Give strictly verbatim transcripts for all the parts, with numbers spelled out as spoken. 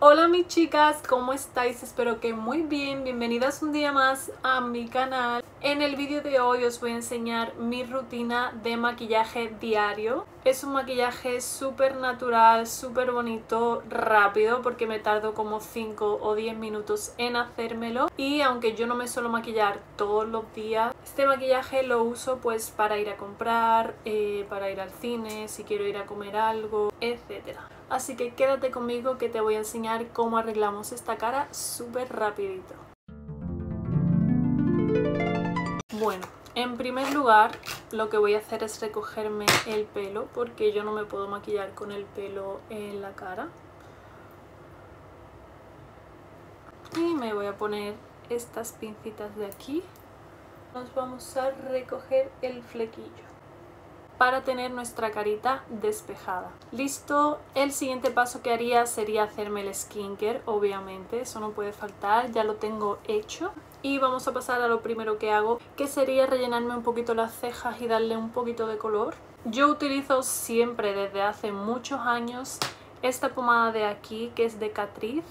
Hola mis chicas, ¿cómo estáis? Espero que muy bien. Bienvenidas un día más a mi canal. En el vídeo de hoy os voy a enseñar mi rutina de maquillaje diario. Es un maquillaje súper natural, súper bonito, rápido, porque me tardo como cinco o diez minutos en hacérmelo. Y aunque yo no me suelo maquillar todos los días, este maquillaje lo uso pues para ir a comprar, eh, para ir al cine, si quiero ir a comer algo, etcétera. Así que quédate conmigo que te voy a enseñar cómo arreglamos esta cara súper rapidito. Bueno, en primer lugar lo que voy a hacer es recogerme el pelo porque yo no me puedo maquillar con el pelo en la cara. Y me voy a poner estas pincitas de aquí. Nos vamos a recoger el flequillo para tener nuestra carita despejada. Listo, el siguiente paso que haría sería hacerme el skincare, obviamente, eso no puede faltar, ya lo tengo hecho. Y vamos a pasar a lo primero que hago, que sería rellenarme un poquito las cejas y darle un poquito de color. Yo utilizo siempre desde hace muchos años esta pomada de aquí, que es de Catrice.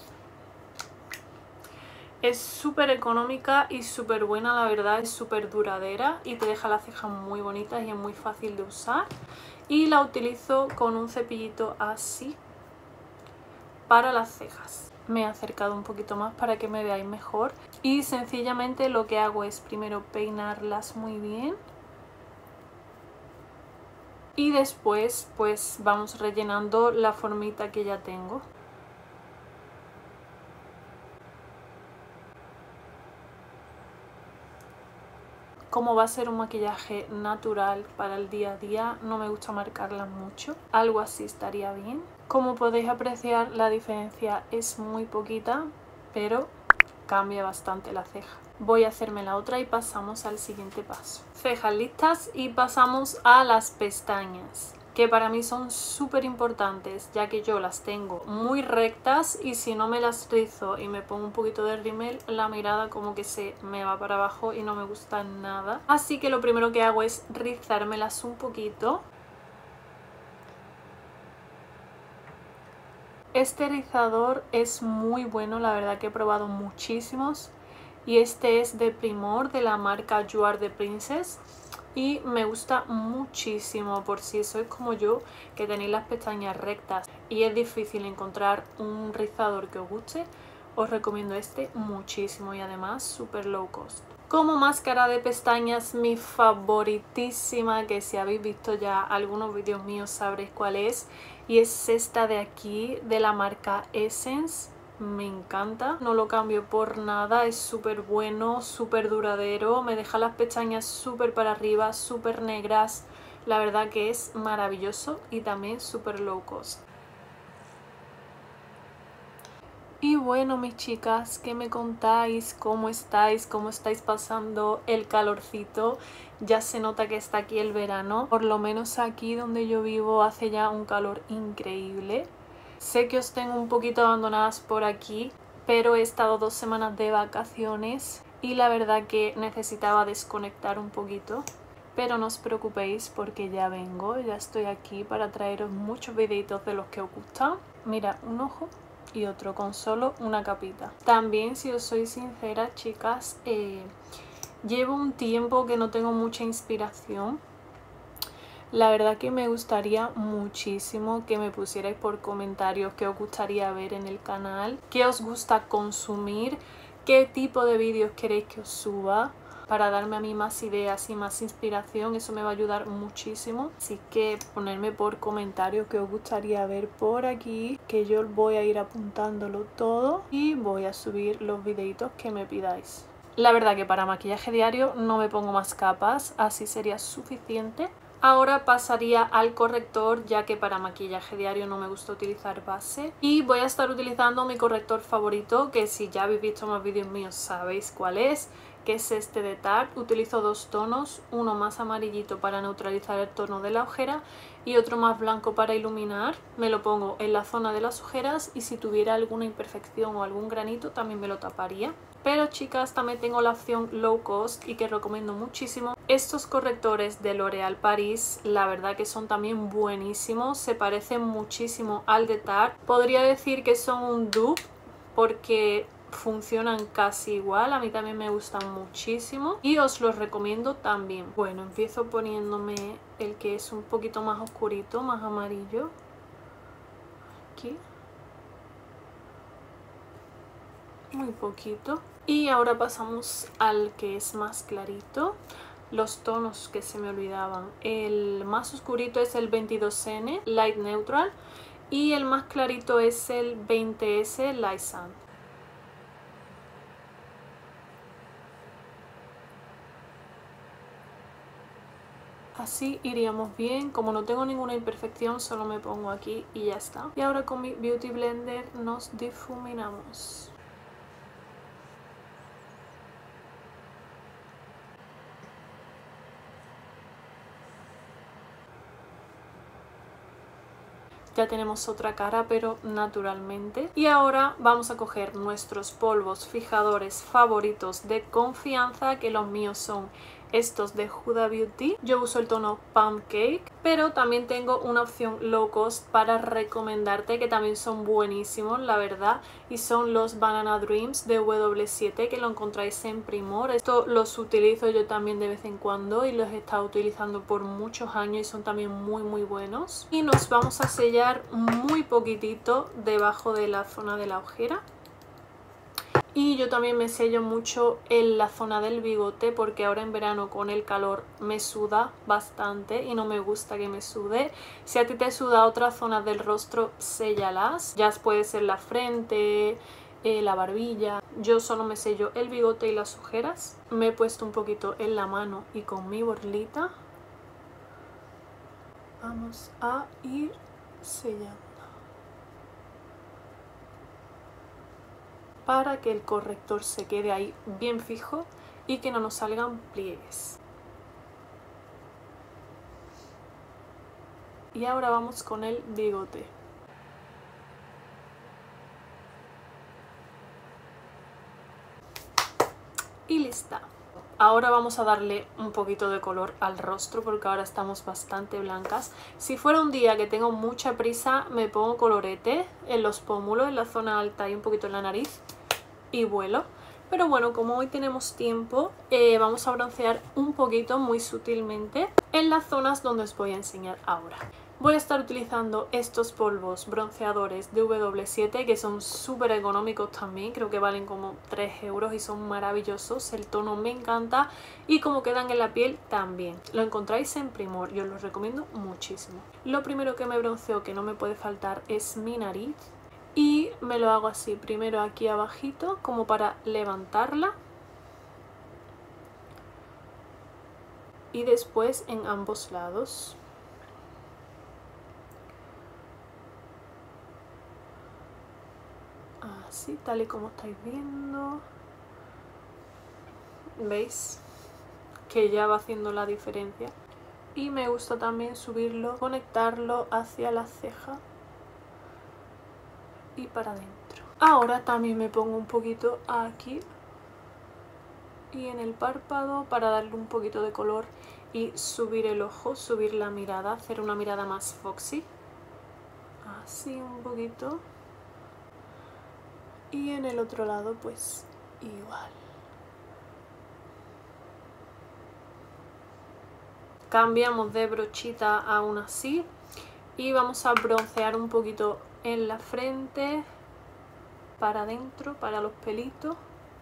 Es súper económica y súper buena, la verdad, es súper duradera y te deja las cejas muy bonitas y es muy fácil de usar. Y la utilizo con un cepillito así para las cejas. Me he acercado un poquito más para que me veáis mejor y sencillamente lo que hago es primero peinarlas muy bien y después pues vamos rellenando la formita que ya tengo. Como va a ser un maquillaje natural para el día a día, no me gusta marcarlas mucho. Algo así estaría bien. Como podéis apreciar, la diferencia es muy poquita, pero cambia bastante la ceja. Voy a hacerme la otra y pasamos al siguiente paso. Cejas listas y pasamos a las pestañas, que para mí son súper importantes, ya que yo las tengo muy rectas y si no me las rizo y me pongo un poquito de rímel, la mirada como que se me va para abajo y no me gusta nada. Así que lo primero que hago es rizármelas un poquito. Este rizador es muy bueno, la verdad que he probado muchísimos. Y este es de Primor, de la marca You Are the Princess. Y me gusta muchísimo, por si sois como yo, que tenéis las pestañas rectas y es difícil encontrar un rizador que os guste, os recomiendo este muchísimo y además súper low cost. Como máscara de pestañas, mi favoritísima, que si habéis visto ya algunos vídeos míos sabréis cuál es, y es esta de aquí, de la marca Essence. Me encanta, no lo cambio por nada, es súper bueno, súper duradero, me deja las pestañas súper para arriba, súper negras, la verdad que es maravilloso y también súper low cost. Y bueno mis chicas, ¿qué me contáis? ¿Cómo estáis? ¿Cómo estáis pasando el calorcito? Ya se nota que está aquí el verano, por lo menos aquí donde yo vivo hace ya un calor increíble. Sé que os tengo un poquito abandonadas por aquí, pero he estado dos semanas de vacaciones y la verdad que necesitaba desconectar un poquito. Pero no os preocupéis porque ya vengo, ya estoy aquí para traeros muchos videitos de los que os gustan. Mira, un ojo y otro con solo una capita. También, si os soy sincera, chicas, eh, llevo un tiempo que no tengo mucha inspiración. La verdad que me gustaría muchísimo que me pusierais por comentarios qué os gustaría ver en el canal, qué os gusta consumir, qué tipo de vídeos queréis que os suba, para darme a mí más ideas y más inspiración. Eso me va a ayudar muchísimo. Así que ponerme por comentarios qué os gustaría ver por aquí, que yo voy a ir apuntándolo todo y voy a subir los videitos que me pidáis. La verdad que para maquillaje diario no me pongo más capas, así sería suficiente. Ahora pasaría al corrector, ya que para maquillaje diario no me gusta utilizar base. Y voy a estar utilizando mi corrector favorito, que si ya habéis visto más vídeos míos sabéis cuál es, que es este de Tarte. Utilizo dos tonos, uno más amarillito para neutralizar el tono de la ojera y otro más blanco para iluminar. Me lo pongo en la zona de las ojeras y si tuviera alguna imperfección o algún granito también me lo taparía. Pero chicas, también tengo la opción low cost y que recomiendo muchísimo, Estos correctores de L'Oréal Paris, la verdad que son también buenísimos, se parecen muchísimo al de Tarte. Podría decir que son un dupe porque funcionan casi igual, a mí también me gustan muchísimo y os los recomiendo también. Bueno, empiezo poniéndome el que es un poquito más oscurito, más amarillo. Aquí. Muy poquito. Y ahora pasamos al que es más clarito. Los tonos que se me olvidaban. El más oscurito es el veintidós ene Light Neutral y el más clarito es el veinte ese Light Sun. Así iríamos bien. Como no tengo ninguna imperfección, solo me pongo aquí y ya está. Y ahora con mi Beauty Blender nos difuminamos. Ya tenemos otra cara, pero naturalmente. Y ahora vamos a coger nuestros polvos fijadores favoritos de confianza, que los míos son estos de Huda Beauty. Yo uso el tono Pancake, pero también tengo una opción low cost para recomendarte, que también son buenísimos, la verdad, y son los Banana Dreams de W W siete, que lo encontráis en Primor. Esto los utilizo yo también de vez en cuando y los he estado utilizando por muchos años y son también muy muy buenos. Y nos vamos a sellar muy poquitito debajo de la zona de la ojera. Y yo también me sello mucho en la zona del bigote, porque ahora en verano con el calor me suda bastante y no me gusta que me sude. Si a ti te suda otras zonas del rostro, séllalas. Ya puede ser la frente, eh, la barbilla. Yo solo me sello el bigote y las ojeras. Me he puesto un poquito en la mano y con mi borlita vamos a ir sellando, para que el corrector se quede ahí bien fijo y que no nos salgan pliegues. Y ahora vamos con el bigote. Y lista. Ahora vamos a darle un poquito de color al rostro, porque ahora estamos bastante blancas. Si fuera un día que tengo mucha prisa, me pongo colorete en los pómulos, en la zona alta y un poquito en la nariz y vuelo. Pero bueno, como hoy tenemos tiempo, eh, vamos a broncear un poquito, muy sutilmente, en las zonas donde os voy a enseñar ahora. Voy a estar utilizando estos polvos bronceadores de W W siete, que son súper económicos también, creo que valen como tres euros y son maravillosos. El tono me encanta y como quedan en la piel también. Lo encontráis en Primor, yo os los recomiendo muchísimo. Lo primero que me bronceo, que no me puede faltar, es mi nariz. Y me lo hago así, primero aquí abajito, como para levantarla. Y después en ambos lados. Así, tal y como estáis viendo. ¿Veis? Que ya va haciendo la diferencia. Y me gusta también subirlo, conectarlo hacia la ceja y para adentro. Ahora también me pongo un poquito aquí y en el párpado para darle un poquito de color y subir el ojo, subir la mirada, hacer una mirada más foxy. Así un poquito. Y en el otro lado pues igual. Cambiamos de brochita aún así y vamos a broncear un poquito en la frente, para adentro, para los pelitos.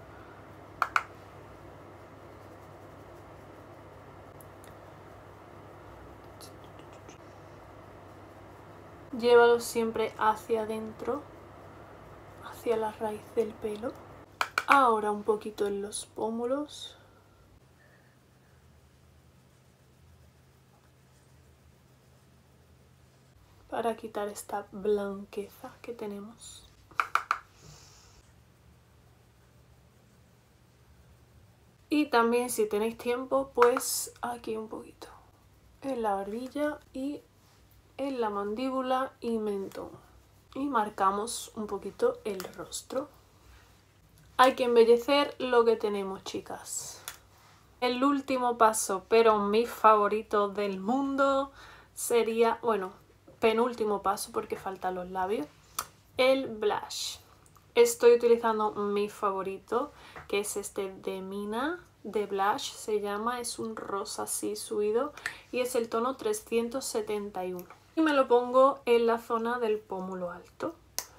Llévalo siempre hacia adentro, hacia la raíz del pelo. Ahora un poquito en los pómulos. Para quitar esta blanqueza que tenemos. Y también, si tenéis tiempo, pues aquí un poquito en la barbilla y en la mandíbula y mentón. Y marcamos un poquito el rostro. Hay que embellecer lo que tenemos, chicas. El último paso, pero mi favorito del mundo, sería, bueno, penúltimo paso porque faltan los labios, el blush. Estoy utilizando mi favorito, que es este de Mina, de blush se llama, es un rosa así subido y es el tono trescientos setenta y uno. Y me lo pongo en la zona del pómulo alto.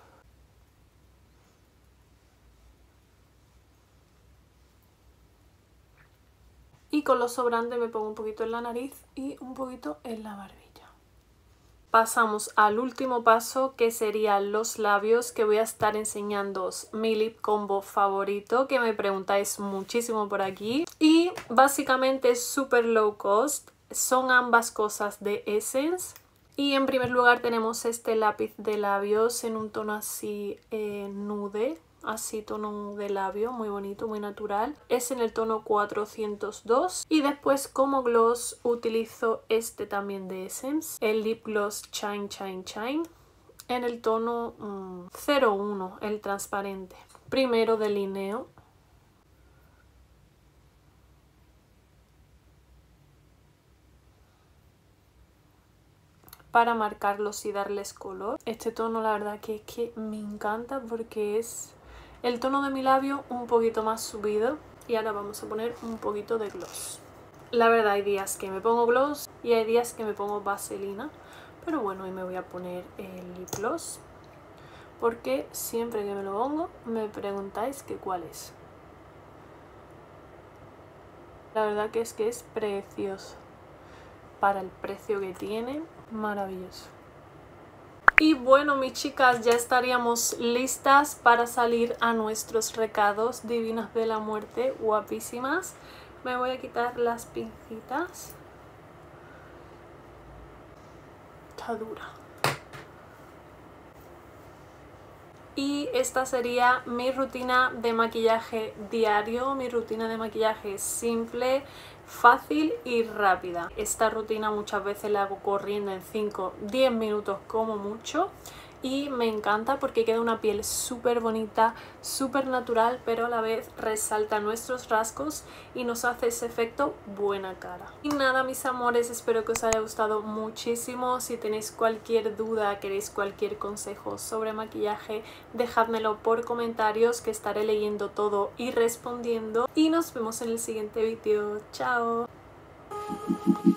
Y con los sobrantes me pongo un poquito en la nariz y un poquito en la barbilla. Pasamos al último paso, que serían los labios, que voy a estar enseñándoos mi lip combo favorito, que me preguntáis muchísimo por aquí. Y básicamente es súper low cost, son ambas cosas de Essence. Y en primer lugar tenemos este lápiz de labios en un tono así eh, nude. Así tono de labio, muy bonito, muy natural. Es en el tono cuatrocientos dos. Y después como gloss utilizo este también de Essence, el Lip Gloss Shine Shine Shine, en el tono mm, cero uno, el transparente. Primero delineo. Para marcarlos y darles color. Este tono la verdad que es que me encanta porque es el tono de mi labio un poquito más subido. Y ahora vamos a poner un poquito de gloss. La verdad hay días que me pongo gloss y hay días que me pongo vaselina. Pero bueno, hoy me voy a poner el lip gloss porque siempre que me lo pongo me preguntáis que cuál es. La verdad que es que es precioso. Para el precio que tiene, maravilloso. Y bueno, mis chicas, ya estaríamos listas para salir a nuestros recados. Divinas de la muerte, guapísimas. Me voy a quitar las pincitas. Está dura. Y esta sería mi rutina de maquillaje diario, mi rutina de maquillaje simple, fácil y rápida. Esta rutina muchas veces la hago corriendo en cinco a diez minutos como mucho. Y me encanta porque queda una piel súper bonita, súper natural, pero a la vez resalta nuestros rasgos y nos hace ese efecto buena cara. Y nada, mis amores, espero que os haya gustado muchísimo. Si tenéis cualquier duda, queréis cualquier consejo sobre maquillaje, dejádmelo por comentarios que estaré leyendo todo y respondiendo. Y nos vemos en el siguiente vídeo. ¡Chao!